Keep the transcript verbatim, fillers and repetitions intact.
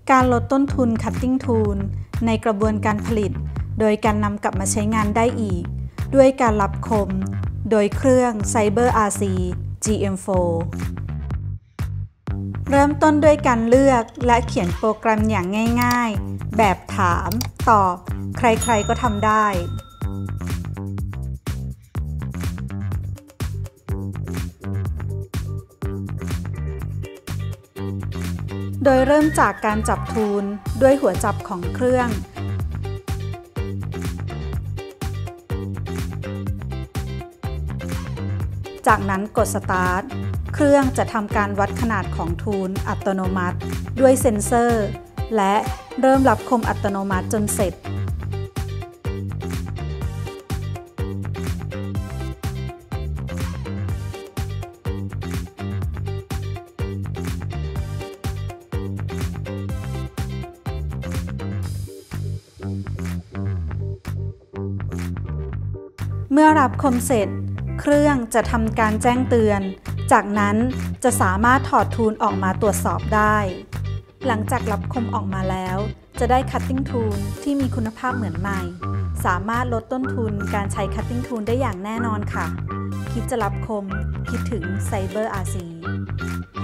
การลดต้นทุน Cutting Tool ในกระบวนการผลิตโดยการนำกลับมาใช้งานได้อีกด้วยการรับคมโดยเครื่อง CyberRC จี เอ็ม โฟร์ เริ่มต้นด้วยการเลือกและเขียนโปรแกรมอย่างง่ายๆแบบถามตอบใครๆก็ทำได้โดยเริ่มจากการจับทูลด้วยหัวจับของเครื่องจากนั้นกด Start เครื่องจะทำการวัดขนาดของทูลอัตโนมัติด้วยเซ็นเซอร์และเริ่มรับคมอัตโนมัติจนเสร็จเมื่อรับคมเสร็จเครื่องจะทำการแจ้งเตือนจากนั้นจะสามารถถอดทูลออกมาตรวจสอบได้หลังจากรับคมออกมาแล้วจะได้ Cutting Tool ที่มีคุณภาพเหมือนใหม่สามารถลดต้นทุนการใช้ Cutting Tool ได้อย่างแน่นอนค่ะคิดจะรับคมคิดถึง CyberRC